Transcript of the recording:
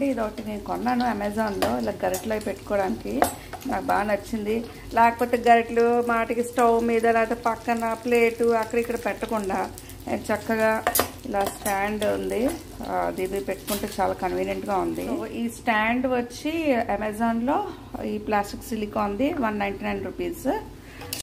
ఇదిగోండి, ఇది ఒకటి నేను కొన్నాను అమెజాన్లో, ఇలా గరిటెలో పెట్టుకోవడానికి. నాకు బాగా నచ్చింది. లేకపోతే గరిటెలు మాటికి స్టవ్ మీద లేకపోతే పక్కన ప్లేటు అక్కడ ఇక్కడ పెట్టకుండా నేను చక్కగా ఇలా స్టాండ్ ఉంది, అది పెట్టుకుంటే చాలా కన్వీనియంట్గా ఉంది. ఈ స్టాండ్ వచ్చి అమెజాన్లో ఈ ప్లాస్టిక్ సిలికాన్ది 199 రూపీస్.